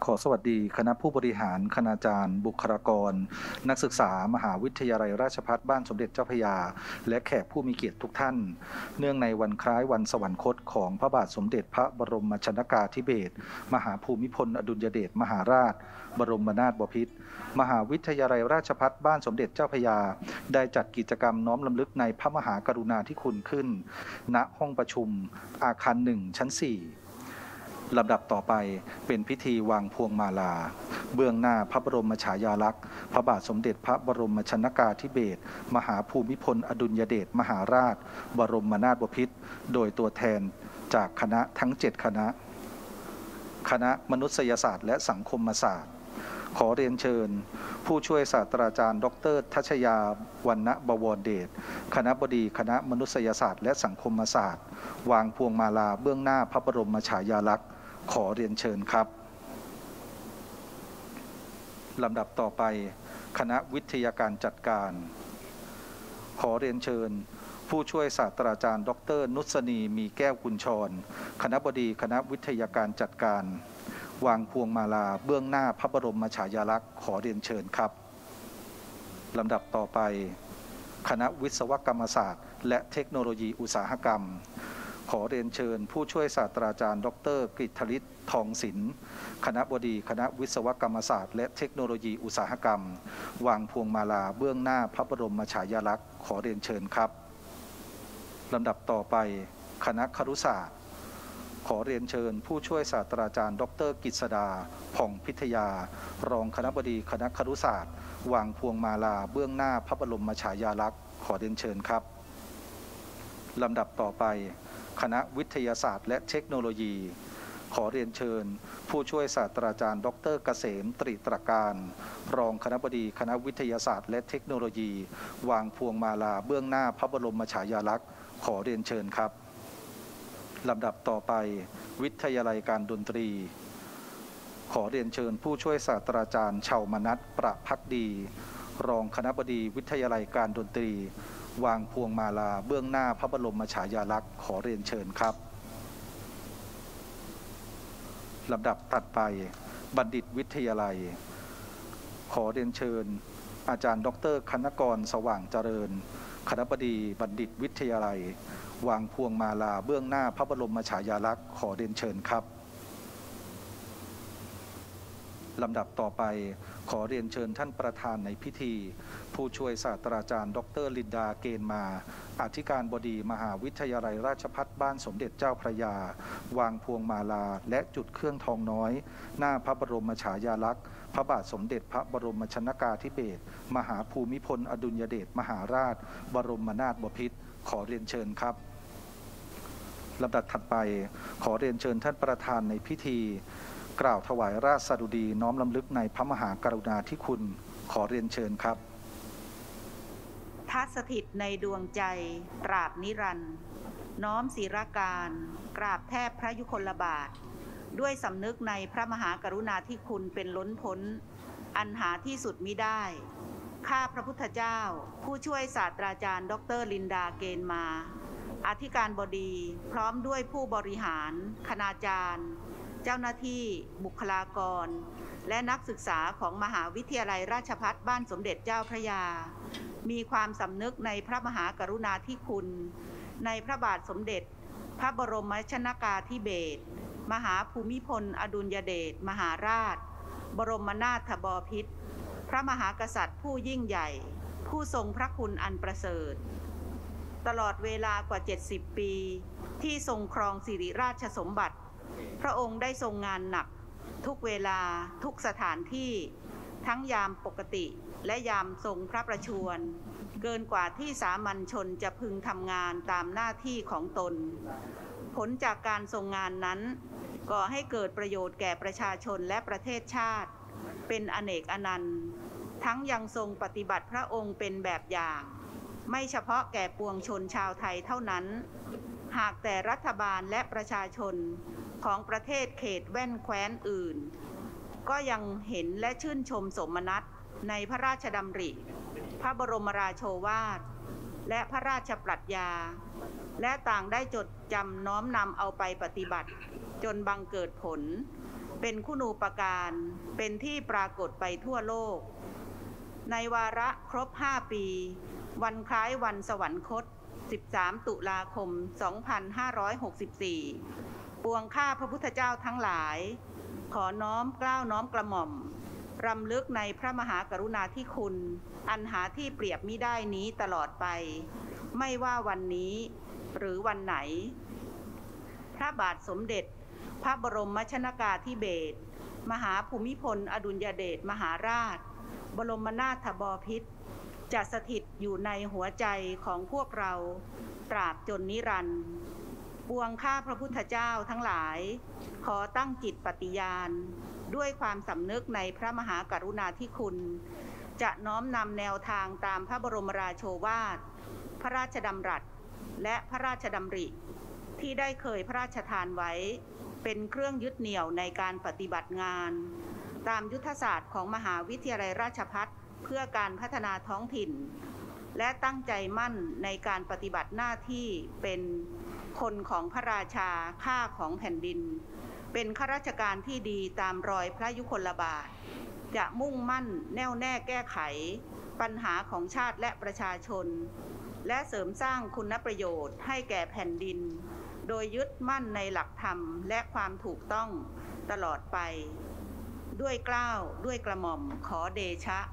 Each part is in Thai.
ขอสวัสดีคณะผู้บริหารคณาจารย์บุคลากรนักศึกษามหาวิทยาลัยราชภัฏบ้านสมเด็จเจ้าพระยาและแขกผู้มีเกียรติทุกท่านเนื่องในวันคล้ายวันสวรรคตของพระบาทสมเด็จพระบรมชนกาธิเบศรมหาภูมิพลอดุลยเดชมหาราชบรมนาถบพิตรมหาวิทยาลัยราชภัฏบ้านสมเด็จเจ้าพระยาได้จัดกิจกรรมน้อมรำลึกในพระมหากรุณาธิคุณขึ้นณห้องประชุมอาคาร1ชั้น4ลำดับต่อไปเป็นพิธีวางพวงมาลาเบื้องหน้าพระบรมฉายาลักษณ์พระบาทสมเด็จพระบรมชนกาธิเบศรมหาภูมิพลอดุลยเดชมหาราชบรมนาถบพิตรโดยตัวแทนจากคณะทั้ง7คณะมนุษยศาสตร์และสังคมศาสตร์ขอเรียนเชิญผู้ช่วยศาสตราจารย์ดร.ทัชยาวรรณบวรเดชคณบดีคณะมนุษยศาสตร์และสังคมศาสตร์วางพวงมาลาเบื้องหน้าพระบรมฉายาลักษณ์ขอเรียนเชิญครับลำดับต่อไปคณะวิทยาการจัดการขอเรียนเชิญผู้ช่วยศาสตราจารย์ดร.นุสนีมีแก้วกุญชรคณบดีคณะวิทยาการจัดการวางพวงมาลาเบื้องหน้าพระบรมฉายาลักษณ์ขอเรียนเชิญครับลำดับต่อไปคณะวิศวกรรมศาสตร์และเทคโนโลยีอุตสาหกรรมขอเรียนเชิญผู้ช่วยศาสตราจารย์ดร.กฤษฤทธิ์ทองศิลป์คณบดีคณะวิศวกรรมศาสตร์และเทคโนโลยีอุตสาหกรรมวางพวงมาลาเบื้องหน้าพระบรมฉายาลักษณ์ขอเรียนเชิญครับลำดับต่อไปคณะครุศาสตร์ขอเรียนเชิญผู้ช่วยศาสตราจารย์ดร.กฤษดาผ่องพิทยารองคณบดีคณะครุศาสตร์วางพวงมาลาเบื้องหน้าพระบรมฉายาลักษณ์ขอเรียนเชิญครับลำดับต่อไปคณะวิทยาศาสตร์และเทคโนโลยีขอเรียนเชิญผู้ช่วยศาสตราจารย์ดร.เกษมตรีตรการรองคณบดีคณะวิทยาศาสตร์และเทคโนโลยีวางพวงมาลาเบื้องหน้าพระบรมฉายาลักษณ์ขอเรียนเชิญครับลำดับต่อไปวิทยาลัยการดนตรีขอเรียนเชิญผู้ช่วยศาสตราจารย์เฉามนัสประภักดีรองคณบดีวิทยาลัยการดนตรีวางพวงมาลาเบื้องหน้าพระบรมฉายาลักษณ์ขอเรียนเชิญครับลำดับถัดไปบัณฑิตวิทยาลัยขอเรียนเชิญอาจารย์ดร.คณกรสว่างเจริญคณบดีบัณฑิตวิทยาลัยวางพวงมาลาเบื้องหน้าพระบรมฉายาลักษณ์ขอเรียนเชิญครับลำดับต่อไปขอเรียนเชิญท่านประธานในพิธีผู้ช่วยศาสตราจารย์ดร.ลินดาเกณฑ์มาอธิการบดีมหาวิทยาลัยราชภัฏบ้านสมเด็จเจ้าพระยาวางพวงมาลาและจุดเครื่องทองน้อยหน้าพระบรมฉายาลักษณ์พระบาทสมเด็จพระบรมชนกาธิเบศรมหาภูมิพลอดุลยเดชมหาราชบรมนาถบพิตรขอเรียนเชิญครับลำดับถัดไปขอเรียนเชิญท่านประธานในพิธีกล่าวถวายราชสดุดีน้อมรำลึกในพระมหากรุณาธิคุณขอเรียนเชิญครับทัสถิตในดวงใจตราบนิรันดร์น้อมศิรการกราบแทบพระยุคลบาทด้วยสำนึกในพระมหากรุณาธิคุณเป็นล้นพ้นอันหาที่สุดมิได้ข้าพระพุทธเจ้าผู้ช่วยศาสตราจารย์ดร.ลินดาเกณฑ์มาอธิการบดีพร้อมด้วยผู้บริหารคณาจารย์เจ้าหน้าที่บุคลากรและนักศึกษาของมหาวิทยาลัยราชภัฏบ้านสมเด็จเจ้าพระยามีความสำนึกในพระมหากรุณาธิคุณในพระบาทสมเด็จพระบรมชนกาธิเบศรมหาภูมิพลอดุลยเดชมหาราชบรมนาถบพิตรพระมหากษัตริย์ผู้ยิ่งใหญ่ผู้ทรงพระคุณอันประเสริฐตลอดเวลากว่า70 ปีที่ทรงครองสิริราชสมบัติพระองค์ได้ทรงงานหนักทุกเวลาทุกสถานที่ทั้งยามปกติและยามทรงพระประชวรเกินกว่าที่สามัญชนจะพึงทำงานตามหน้าที่ของตนผลจากการทรงงานนั้นก่อให้เกิดประโยชน์แก่ประชาชนและประเทศชาติเป็นอเนกอนันต์ทั้งยังทรงปฏิบัติพระองค์เป็นแบบอย่างไม่เฉพาะแก่ปวงชนชาวไทยเท่านั้นหากแต่รัฐบาลและประชาชนของประเทศเขตแว่นแคว้นอื่นก็ยังเห็นและชื่นชมสมนัสในพระราชดำริพระบรมราโชวาทและพระราชปรัชญาและต่างได้จดจำน้อมนำเอาไปปฏิบัติจนบังเกิดผลเป็นคุณูปการเป็นที่ปรากฏไปทั่วโลกในวาระครบ5 ปีวันคล้ายวันสวรรคต13 ตุลาคม 2564 ปวงข้าพระพุทธเจ้าทั้งหลายขอน้อมเกล้าน้อมกระหม่อมรำลึกในพระมหากรุณาธิคุณอันหาที่เปรียบมิได้นี้ตลอดไปไม่ว่าวันนี้หรือวันไหนพระบาทสมเด็จพระบรมชนกาธิเบศรมหาภูมิพลอดุลยเดชมหาราชบรมนาถบพิตรจะสถิตอยู่ในหัวใจของพวกเราตราบจนนิรันดร์ปวงข้าพระพุทธเจ้าทั้งหลายขอตั้งจิตปฏิญาณด้วยความสำนึกในพระมหากรุณาธิคุณจะน้อมนำแนวทางตามพระบรมราโชวาทพระราชดำรัสและพระราชดำริที่ได้เคยพระราชทานไว้เป็นเครื่องยึดเหนี่ยวในการปฏิบัติงานตามยุทธศาสตร์ของมหาวิทยาลัยราชภัฏเพื่อการพัฒนาท้องถิ่นและตั้งใจมั่นในการปฏิบัติหน้าที่เป็นคนของพระราชาข้าของแผ่นดินเป็นข้าราชการที่ดีตามรอยพระยุคลบาทจะมุ่งมั่นแน่วแน่แก้ไขปัญหาของชาติและประชาชนและเสริมสร้างคุณประโยชน์ให้แก่แผ่นดินโดยยึดมั่นในหลักธรรมและความถูกต้องตลอดไปด้วยเกล้าด้วยกระหม่อมขอเดชะ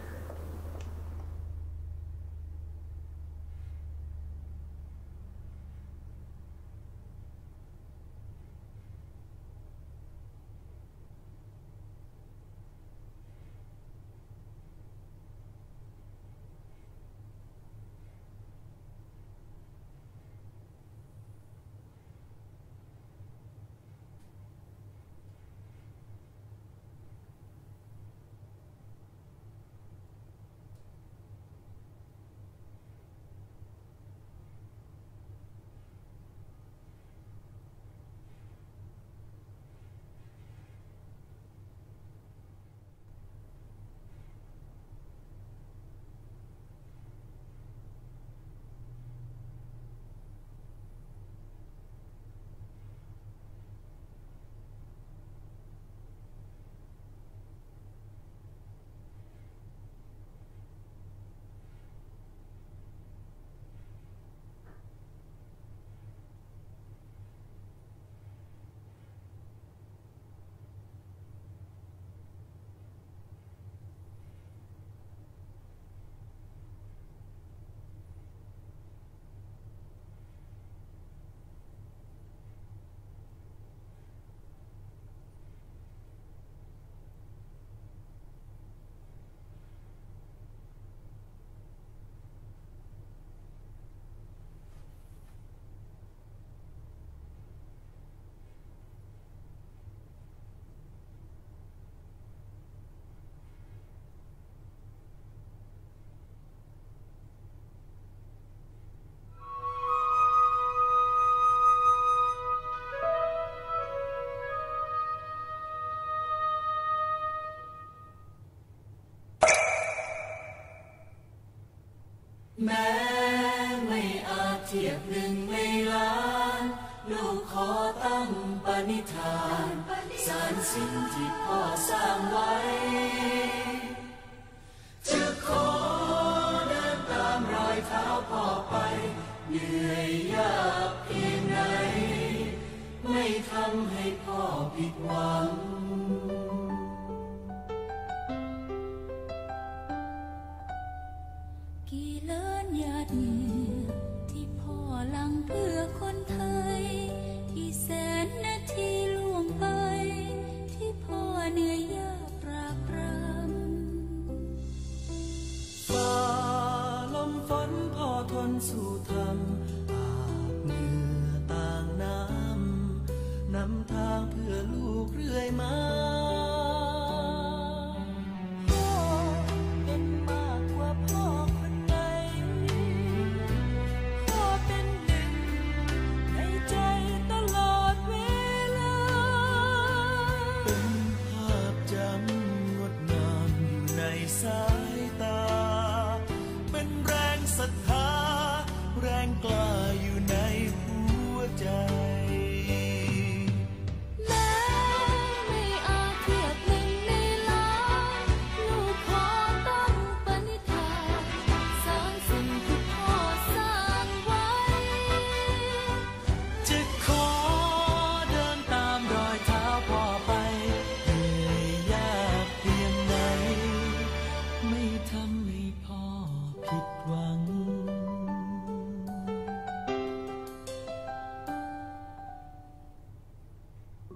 แม้ไม่อาจเทียบหนึ่งในล้านลูกขอตั้งปณิธานสานสิ่งที่พ่อสร้างไว้จะขอเดินตามรอยเท้าพ่อไปเหนื่อยยากเพียงไหนไม่ทำให้พ่อผิดหวังกี่ล้านหยาดเหงื่อที่พ่อหลั่งเพื่อคนไทยที่แสนนาทีล่วงไปที่พ่อเหนื่อยยากปรากปรำฝ่าลมฝนพ่อทนสู้ทำอาบเหงื่อต่างนำทางเพื่อลูกเรื่อยมาพ่อเป็นมากกว่าพ่อคนไหนพ่อเป็นหนึ่งในใจตลอดเวลาเป็นภาพจำงดงามอยู่ในสายตาเป็นแรงศรัทธาแรงกล้าอยู่ในหัวใจแม้ไม่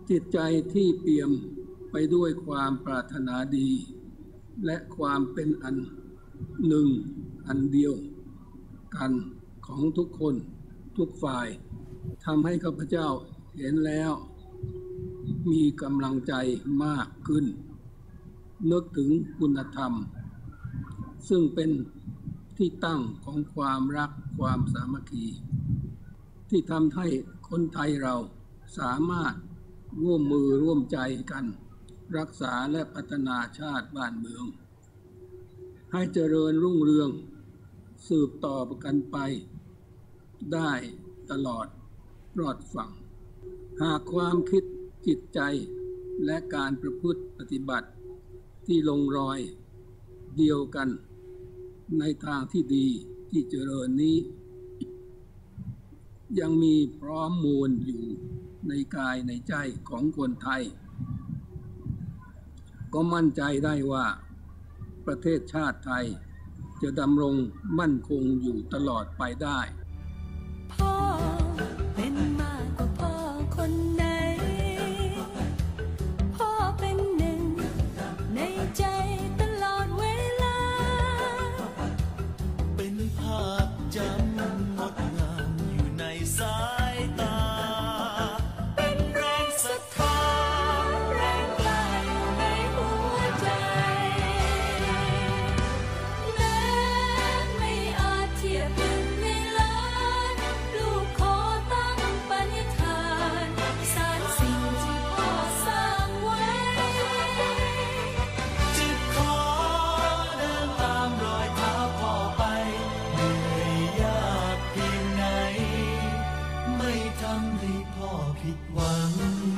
จิตใจที่เปี่ยมไปด้วยความปรารถนาดีและความเป็นอันหนึ่งอันเดียวกันของทุกคนทุกฝ่ายทำให้ข้าพเจ้าเห็นแล้วมีกำลังใจมากขึ้นนึกถึงคุณธรรมซึ่งเป็นที่ตั้งของความรักความสามัคคีที่ทำให้คนไทยเราสามารถร่วมมือร่วมใจกันรักษาและพัฒนาชาติบ้านเมืองให้เจริญรุ่งเรืองสืบต่อกันไปได้ตลอดรอดฝั่งหากความคิดจิตใจและการประพฤติปฏิบัติที่ลงรอยเดียวกันในทางที่ดีที่เจริญนี้ยังมีพร้อมมูลอยู่ในกายในใจของคนไทยก็มั่นใจได้ว่าประเทศชาติไทยจะดำรงมั่นคงอยู่ตลอดไปได้พ่อเป็นมากกว่าพ่อคนไหนพ่อเป็นหนึ่งในใจตลอดเวลาเป็นภาพจำงดงามอยู่ในสายตาเป็นแรงศรัทธาแรงกล้าอยู่ในหัวใจแม้ไม่อาจเทียบหนึ่งในล้านลูกขอตั้งปณิธานสานสิ่งที่พ่อสร้างไว้จะขอเดินตามรอยเท้าพ่อไปเหนื่อยยากเพียงไหนไม่ทำให้พ่อผิดหวัง